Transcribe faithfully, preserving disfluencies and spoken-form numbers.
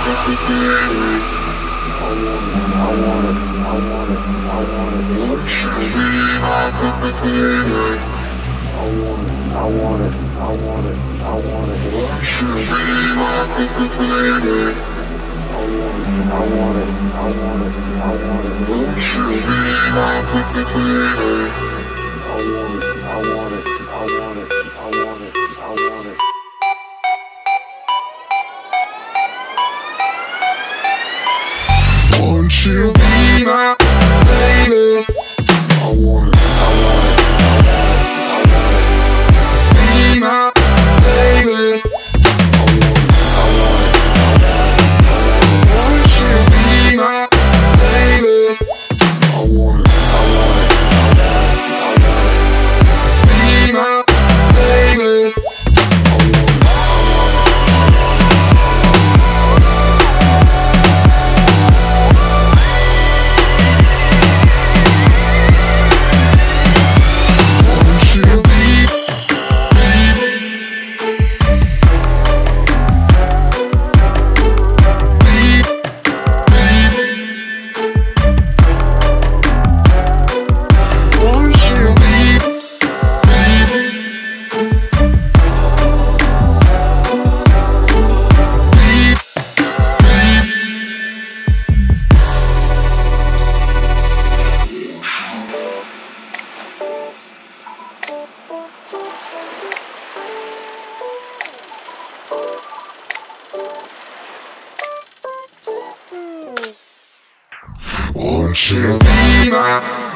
Won't you be my baby? I want it, I want it, I want it, I want it. Be my baby. I want it, I want it, I want it, I want it. Won't you be my baby? I want it, I want it, I want it, I want it. Be my baby. I want it. Won't you be my